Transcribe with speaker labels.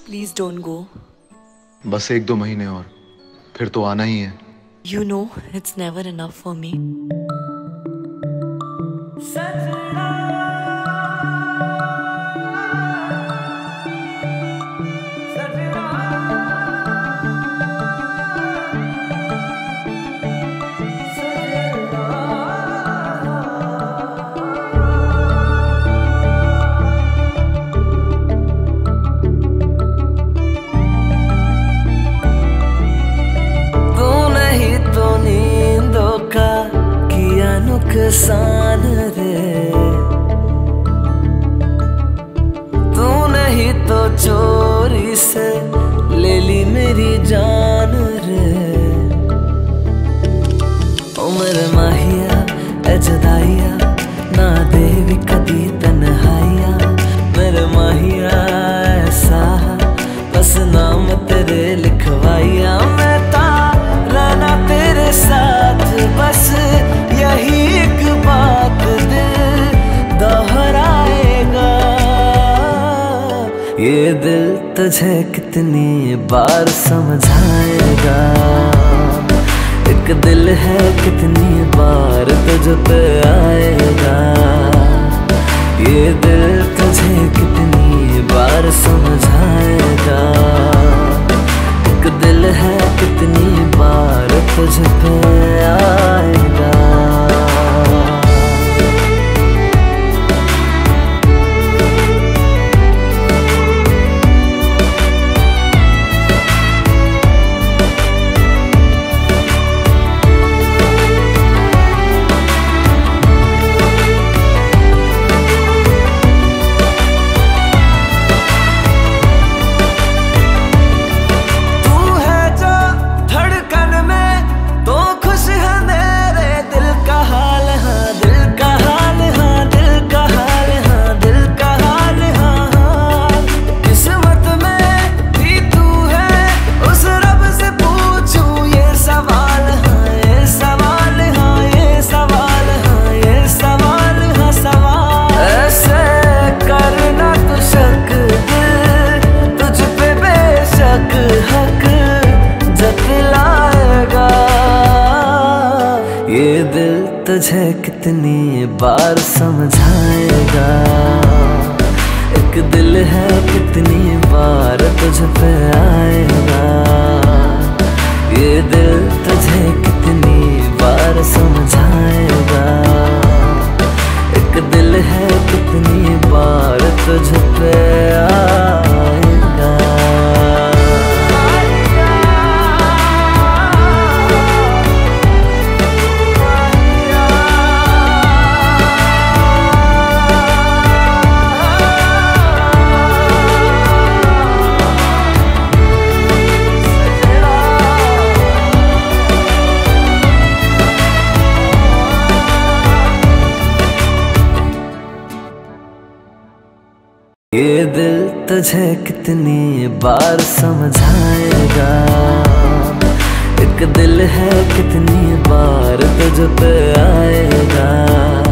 Speaker 1: Please don't go.
Speaker 2: बस 1-2 महीने और, फिर तो आना ही है।
Speaker 1: You know it's never enough for me.
Speaker 3: नुकसान रे तू नहीं तो चोरी से ले ली मेरी जान रे। ओ मेरे माहिया ए जुदाइया ना देवी कदी तन्हाइया। मेरे माहिया ऐसा बस नाम तेरे लिखवाइया। मैं ता रहना तेरे साथ बस यही एक बात दिल दोहराएगा। ये दिल तुझे कितनी बार समझाएगा। एक दिल है कितनी बार तुझ पे आएगा। ये दिल तुझे कितनी बार समझाएगा। एक दिल है कितनी बार तुझ पे आएगा। ये दिल तुझे कितनी बार समझाएगा। एक दिल है कितनी बार तुझ पे आएगा। ये दिल तुझे कितनी बार समझाएगा। एक दिल है कितनी बार तुझ पे आएगा। ये दिल तुझे कितनी बार समझाएगा। एक दिल है कितनी बार तुझ पे आएगा।